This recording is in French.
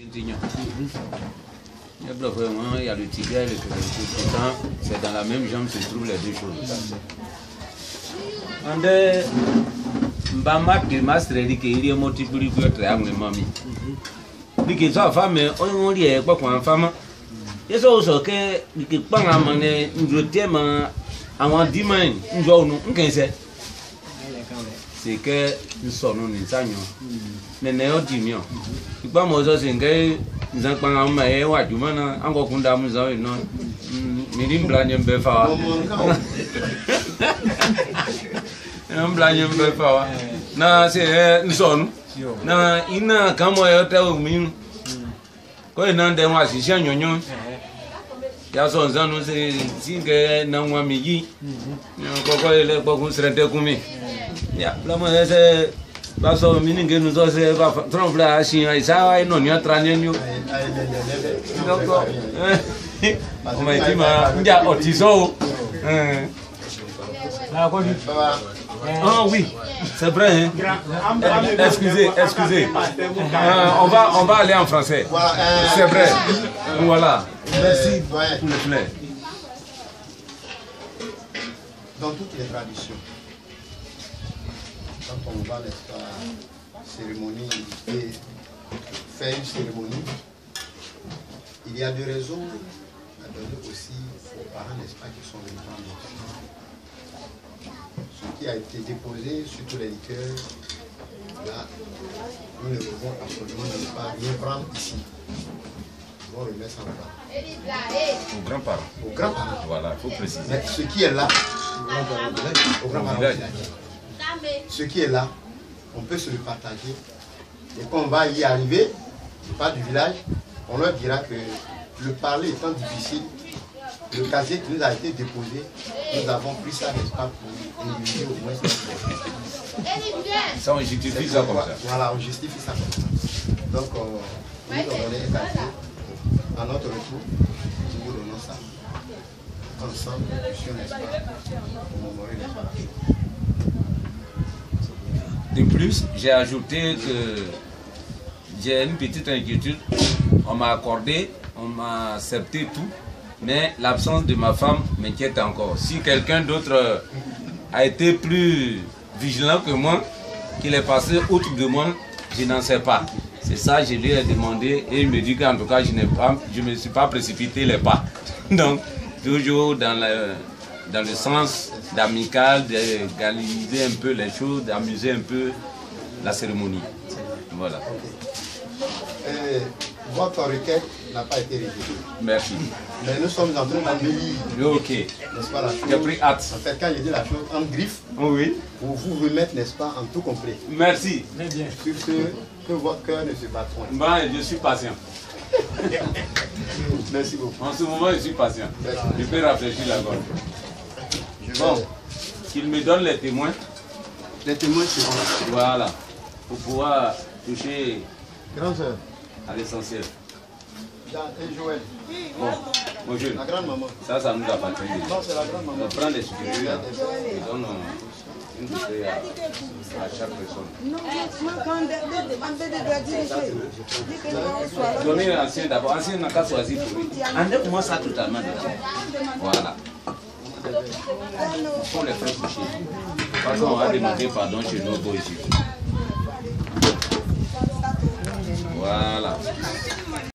Il y a le tibia et le péroxysme. C'est dans la même jambe se trouvent les deux choses. Ande mbama ki mastreli ke ili multipli ku triangle mami. Dike so femme on ri e po kan fama. Yeso so ke dike pan amane njotie ma àwọn diman njo nu nkense. C'est que nous sommes ni sanyo. Nene o dimio. Ipa mo so se ngai nzan pan amma e wa jumana ango kunda mu zo no. Mirim blanye mbefa. Blanye mbefa. Na se nsonu. Na ina kamo yo te o mi. Ko ina nde wa si sia nyonyo. Ya so nzanu se singe na nwa mi yi. Ko ile gbokun srente kumi. Ya, la mo se ba so mi ninge nu so se ba trompe a sin isa wa ino ni atranenyo. Donc on m'a dit ma ndia otiso. Ah oui, c'est vrai. Hein? Excusez. On va aller en français. C'est vrai. Voilà. Merci pour le flair. Dans toutes les traditions, quand on va, n'est-ce pas, cérémonie et faire une cérémonie, il y a des raisons à donner aussi aux parents, n'est-ce pas, qui sont venus prendre ce qui a été déposé, surtout les liqueurs, là, nous ne pouvons absolument pas rien prendre ici. Nous on remet ça là. Aux grands-parents. Aux grands-parents. Voilà, il faut préciser. Mais ce qui est là, aux grands-parents. Ce qui est là, on peut se le partager. Et quand on va y arriver, pas du village, on leur dira que le parler étant difficile, le casier qui nous a été déposé, nous avons pris ça, n'est-ce pas, pour éliminer au moins ça. On justifie ça comme ça. Voilà, on justifie ça comme ça. Donc, nous nous donnons un casier. À notre retour, nous vous donnons ça. Ensemble, n'est-ce pas, pour mémorer les choses. De plus, j'ai ajouté que j'ai une petite inquiétude. On m'a accordé, on m'a accepté tout, mais l'absence de ma femme m'inquiète encore. Si quelqu'un d'autre a été plus vigilant que moi, qu'il est passé outre de moi, je n'en sais pas. C'est ça, je lui ai demandé et il me dit qu'en tout cas, je ne me suis pas précipité les pas. Donc, toujours dans le sens d'amical, d'égaliser un peu les choses, d'amuser un peu la cérémonie. Voilà. Votre requête n'a pas été rédigée. Merci. Mais nous sommes en train d'embellir. Ok. N'est-ce pas la chose? J'ai pris hâte. En fait, quand je dis la chose en griffe, oui, pour vous remettre, n'est-ce pas, en tout complet. Merci. Très bien. Sur ce, que votre cœur ne se batte point. Ben, je suis patient. Merci beaucoup. En ce moment, je suis patient. Merci. Je peux rafraîchir la gorge. Bon, qu'il me donne les témoins. Les témoins seront là. Voilà. Pour pouvoir toucher Grand sœur. à l'essentiel. Et Joël. Bon, mon jeune. La grande maman. Ça nous appartient. Non, c'est la grande maman. On prend les supérieurs et donne une bouteille à chaque personne. Donnez l'ancien d'abord. L'ancien n'a qu'à choisir pour lui. Enlève-moi ça totalement. Voilà. Pour les frères couchés. Parce qu'on va demander pardon chez nos beaux ici. Voilà.